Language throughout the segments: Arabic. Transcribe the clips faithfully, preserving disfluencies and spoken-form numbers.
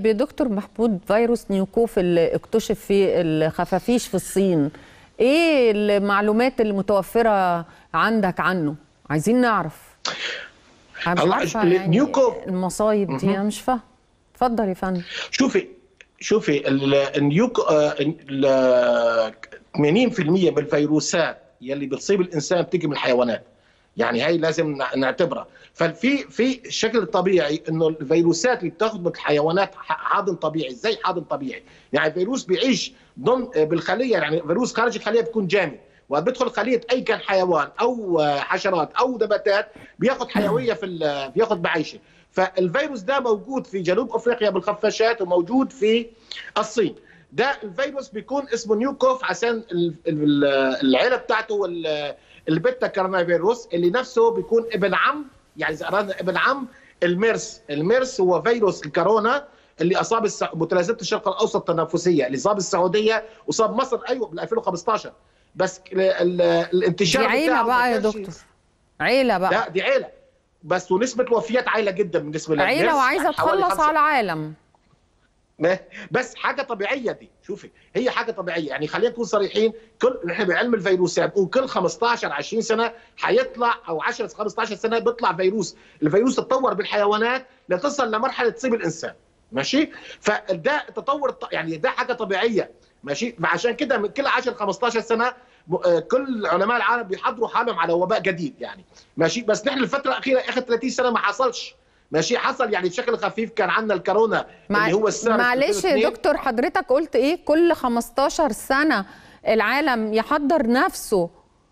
دكتور محمود، فيروس نيوكوف اللي اكتشف في الخفافيش في الصين، ايه المعلومات اللي متوفرة عندك عنه؟ عايزين نعرف. انا مش عارفة يعني نيوكوف المصايب دي، انا مش فاهم. اتفضل يا فندم. شوفي شوفي النيوكو ثمانين بالمئة من الفيروسات يلي بتصيب الانسان بتيجي من الحيوانات، يعني هي لازم نعتبرها. ففي في الشكل الطبيعي انه الفيروسات اللي بتاخذ من الحيوانات حاضن طبيعي، زي حاضن طبيعي، يعني الفيروس بيعيش ضمن بالخليه، يعني فيروس خارج الخليه بيكون جامد، وبيدخل خليه اي كان حيوان او حشرات او نباتات بياخذ حيويه في بياخذ معيشه. فالفيروس ده موجود في جنوب افريقيا بالخفاشات، وموجود في الصين. ده الفيروس بيكون اسمه نيوكوف عشان العيله بتاعته البيتا كورونا فيروس، اللي نفسه بيكون ابن عم، يعني اذا اردنا ابن عم الميرس. الميرس هو فيروس الكورونا اللي اصاب متلازمه الشرق الاوسط التنفسيه، اللي صاب السعوديه وصاب مصر ايوه بال ألفين وخمسطعش. بس الانتشار دي عيله بقى يا دكتور، عيله بقى. لا دي عيله بس، ونسبه الوفيات عاليه جدا بالنسبه للميرس، عيله وعايزه يعني تخلص على العالم. بس حاجه طبيعيه دي. شوفي هي حاجه طبيعيه، يعني خلينا نكون صريحين، كل نحن بعلم الفيروسات وكل خمسطعش عشرين سنه حيطلع، او عشرة خمسطعش سنه بيطلع فيروس. الفيروس تطور بالحيوانات لتصل لمرحله تصيب الانسان، ماشي؟ فده تطور، يعني ده حاجه طبيعيه، ماشي؟ فعشان كده من كل عشرة خمسطعش سنه كل علماء العالم بيحضروا حالهم على وباء جديد، يعني ماشي؟ بس نحن الفتره الاخيره اخر ثلاثين سنه ما حصلش، ماشي؟ حصل يعني بشكل خفيف. كان عندنا الكورونا مع... اللي هو السارس. معلش يا دكتور، حضرتك قلت ايه؟ كل خمستاشر سنه العالم يحضر نفسه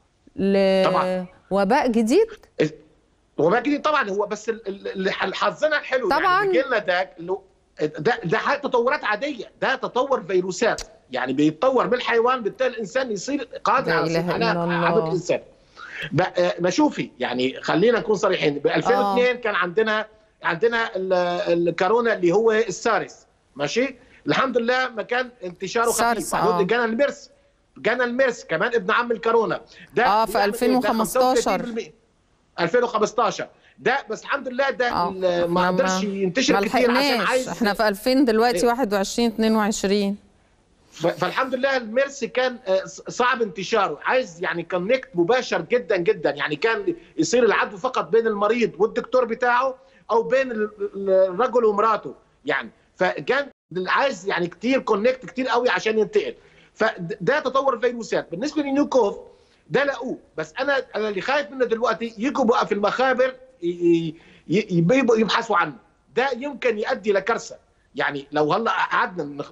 لوباء جديد؟ وباء جديد طبعا. هو بس اللي حظنا الحلو طبعا يعني لنا ده ده ده تطورات عاديه، ده تطور فيروسات، يعني بيتطور من الحيوان، بالتالي الانسان يصير قادر على عدد الانسان. ما شوفي يعني خلينا نكون صريحين، ب ألفين واثنين آه. كان عندنا عندنا الكورونا اللي هو السارس، ماشي؟ الحمد لله ما كان انتشاره خفيف. آه. جانا الميرس، جانا الميرس كمان ابن عم الكورونا ده اه في ألفين وخمسطعش ألفين وخمسطعش ده. بس الحمد لله ده آه. ما قدرش ينتشر كتير عشان عايز، احنا في ألفين دلوقتي واحد وعشرين اثنين وعشرين. فالحمد لله الميرس كان صعب انتشاره، عايز يعني كونكت مباشر جدا جدا، يعني كان يصير العدوى فقط بين المريض والدكتور بتاعه، او بين الرجل ومراته، يعني فكان عايز يعني كتير كونكت كتير قوي عشان ينتقل. فده تطور الفيروسات. بالنسبه للنيوكوف ده لقوه، بس انا انا اللي خايف منه دلوقتي يجوا بقى في المخابر يبحثوا عنه. ده يمكن يؤدي لكارثه، يعني لو هلا قعدنا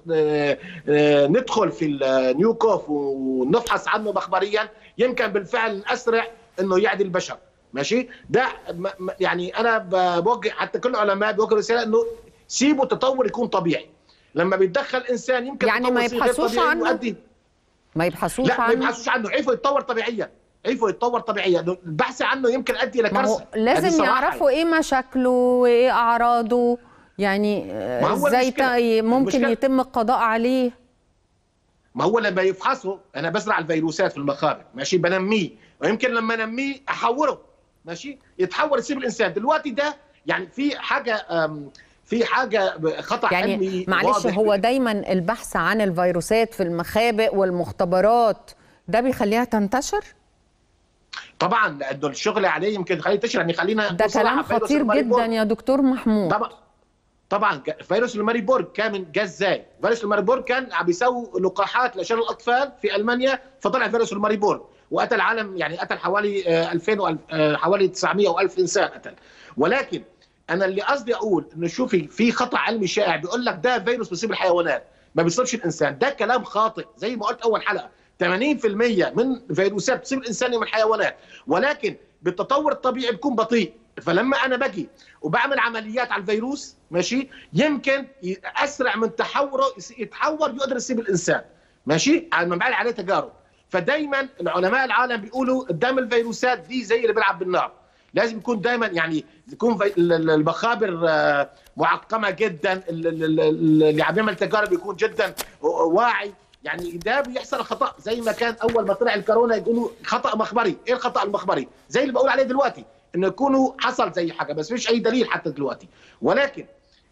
ندخل في النيوكوف ونفحص عنه مخبريا، يمكن بالفعل اسرع انه يعدي البشر، ماشي؟ ده يعني انا بوجه حتى كل العلماء بيوجهوا رساله انه سيبوا التطور يكون طبيعي. لما بيتدخل انسان يمكن يعني ما يبحثوش عنه، يؤدي ما يبحثوش لا عنه ما يبحثوش عنه، عيفوا يتطور طبيعيا، عيفوا يتطور طبيعيا. البحث عنه يمكن يؤدي لكارثه. لازم يعرفوا ايه مشاكله وايه اعراضه، يعني ازاي ممكن يتم القضاء عليه. ما هو لما يفحصوا، انا بزرع الفيروسات في المخابر، ماشي؟ بنميه، ويمكن لما انميه احوره، ماشي؟ يتحول يصيب الانسان. دلوقتي ده يعني في حاجه في حاجه خطا يعني علمي. معلش، هو دايما البحث عن الفيروسات في المخابئ والمختبرات ده بيخليها تنتشر؟ طبعا، لانه الشغل عليه يمكن يخليه ينتشر. يعني خلينا ده كلام خطير جدا يا دكتور محمود. طبعا طبعا فيروس الماريبورغ كان جه ازاي؟ فيروس الماريبورغ كان عم بيسوي لقاحات لشلل الاطفال في المانيا، فطلع فيروس الماريبورغ وقتل العالم، يعني قتل حوالي ألفين حوالي تسعمئة وألف انسان قتل. ولكن انا اللي قصدي اقول انه شوفي في خطا علمي شائع بيقول لك ده فيروس بيصيب الحيوانات ما بيصيبش الانسان. ده كلام خاطئ، زي ما قلت اول حلقه ثمانين بالمئة من فيروسات بتصيب الانسان من الحيوانات، ولكن بالتطور الطبيعي بيكون بطيء. فلما انا باجي وبعمل عمليات على الفيروس، ماشي، يمكن اسرع من تحوره يتحور يقدر يصيب الانسان، ماشي، لما بعمل عليه تجارب. فدايما العلماء العالم بيقولوا قدام الفيروسات دي زي اللي بيلعب بالنار، لازم يكون دايما يعني يكون المخابر معقمه جدا، اللي عم يعمل تجارب يكون جدا واعي. يعني ده بيحصل خطا، زي ما كان اول ما طلع الكورونا يقولوا خطا مخبري. ايه الخطا المخبري؟ زي اللي بقول عليه دلوقتي، انه يكونوا حصل زي حاجه بس مفيش اي دليل حتى دلوقتي. ولكن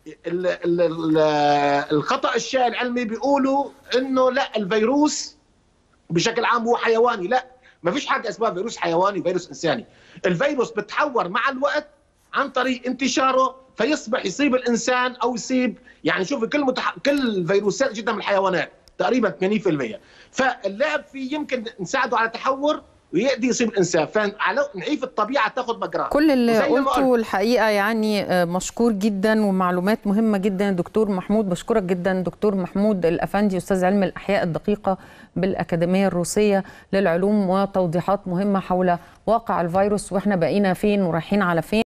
ال ال ال الخطا الشائع العلمي بيقولوا انه لا الفيروس بشكل عام هو حيواني. لا، ما فيش حاجه اسمها فيروس حيواني وفيروس انساني. الفيروس بتحور مع الوقت عن طريق انتشاره فيصبح يصيب الانسان او يصيب، يعني شوف كل متح... كل الفيروسات جدا من الحيوانات تقريبا ثمانين بالمئة، فاللعب فيه يمكن نساعده على تحور ويقدر يصيب الانسان، فنعيف الطبيعه تاخذ مجراها. كل اللي قلته الحقيقه يعني مشكور جدا ومعلومات مهمه جدا. دكتور محمود بشكرك جدا، دكتور محمود الافندي استاذ علم الاحياء الدقيقه بالاكاديميه الروسيه للعلوم، وتوضيحات مهمه حول واقع الفيروس واحنا بقينا فين ورايحين على فين.